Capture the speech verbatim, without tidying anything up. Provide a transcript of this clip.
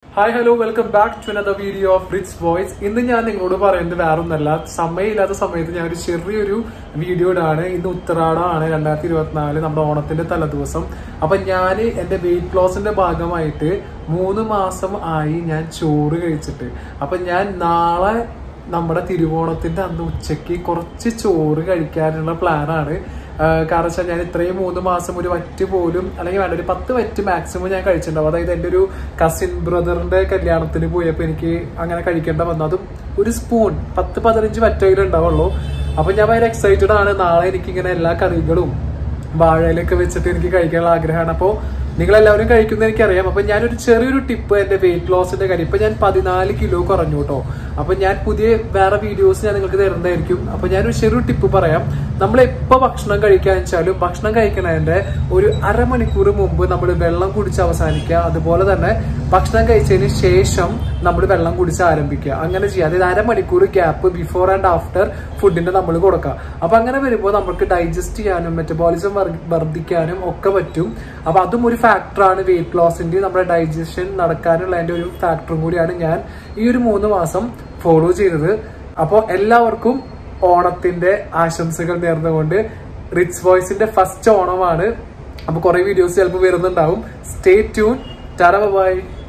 Hi hello welcome back to another video of rich voice. ഇന്ന് ഞാൻ നിങ്ങളോട് പറയുന്നത് വേറൊന്നല്ല, സമയമില്ലാത്ത സമയത്ത് ഞാൻ ഒരു ചെറിയൊരു വീഡിയോ ഇടാണ്. ഇന്ന് ഉത്തരാടമാണ്, രണ്ടായിരത്തി ഇരുപത്തിനാല് നമ്മുടെ ഓണത്തിന്റെ തലേദിവസം. അപ്പൊ ഞാൻ എന്റെ വെയിറ്റ് ലോസിന്റെ ഭാഗമായിട്ട് മൂന്ന് മാസം ആയി ഞാൻ ചോറ് കഴിച്ചിട്ട്. അപ്പൊ ഞാൻ നാളെ നമ്മുടെ തിരുവോണത്തിന്റെ അന്ന് ഉച്ചയ്ക്ക് കുറച്ച് ചോറ് കഴിക്കാനുള്ള പ്ലാനാണ്. കാരണം വെച്ചാൽ ഞാൻ ഇത്രയും മൂന്ന് മാസം ഒരു വറ്റ് പോലും അല്ലെങ്കിൽ വേണ്ട ഒരു പത്ത് വറ്റ് മാക്സിമം ഞാൻ കഴിച്ചിട്ടുണ്ടാവും. അതായത് എൻ്റെ ഒരു കസിൻ ബ്രദറിന്റെ കല്യാണത്തിന് പോയപ്പോൾ എനിക്ക് അങ്ങനെ കഴിക്കേണ്ട വന്നു. അതും ഒരു സ്പൂൺ പത്ത് പതിനഞ്ച് വറ്റയിലും ഉണ്ടാവുള്ളൂ. അപ്പൊ ഞാൻ ഭയങ്കര എക്സൈറ്റഡ് ആണ്. നാളെ എനിക്കിങ്ങനെ എല്ലാ കറികളും വാഴയിലൊക്കെ വെച്ചിട്ട് എനിക്ക് കഴിക്കാനുള്ള ആഗ്രഹമാണ്. അപ്പോൾ നിങ്ങളെല്ലാവരും കഴിക്കുന്നത് എനിക്കറിയാം. അപ്പൊ ഞാനൊരു ചെറിയൊരു ടിപ്പ് എന്റെ വെയിറ്റ് ലോസിന്റെ കാര്യം. ഇപ്പൊ ഞാൻ പതിനാല് കിലോ കുറഞ്ഞു കേട്ടോ. അപ്പൊ ഞാൻ പുതിയ വേറെ വീഡിയോസ് ഞാൻ നിങ്ങൾക്ക് തരുന്നതായിരിക്കും. അപ്പൊ ഞാനൊരു ചെറിയൊരു ടിപ്പ് പറയാം. നമ്മൾ എപ്പോ ഭക്ഷണം കഴിക്കാൻ വെച്ചാലും ഭക്ഷണം കഴിക്കുന്നതിന്റെ ഒരു അരമണിക്കൂർ മുമ്പ് നമ്മൾ വെള്ളം കുടിച്ച് അവസാനിക്കുക. അതുപോലെ തന്നെ ഭക്ഷണം കഴിച്ചതിന് ശേഷം നമ്മൾ വെള്ളം കുടിച്ച് ആരംഭിക്കുക. അങ്ങനെ ചെയ്യുക. അതായത് അരമണിക്കൂർ ഗ്യാപ്പ് ബിഫോർ ആൻഡ് ആഫ്റ്റർ ഫുഡിന്റെ നമ്മൾ കൊടുക്കുക. അപ്പൊ അങ്ങനെ വരുമ്പോൾ നമുക്ക് ഡൈജസ്റ്റ് ചെയ്യാനും മെറ്റബോളിസം വർദ്ധിക്കാനും ഒക്കെ പറ്റും. അപ്പൊ അതും ഒരു ഫാക്ടറാണ് വെയിറ്റ് ലോസിന്റെ, നമ്മുടെ ഡൈജഷൻ നടക്കാനുള്ള അതിന്റെ ഒരു ഫാക്ടറും കൂടിയാണ് ഞാൻ ഈ ഒരു മൂന്ന് മാസം ഫോളോ ചെയ്തത്. അപ്പോൾ എല്ലാവർക്കും ഓണത്തിന്റെ ആശംസകൾ നേർന്നുകൊണ്ട് റിച്ച് വോയ്സിന്റെ ഫസ്റ്റ് ഓണമാണ്. അപ്പൊ കുറെ വീഡിയോസ് ചിലപ്പോൾ വരുന്നുണ്ടാവും. Stay tune. Tata by.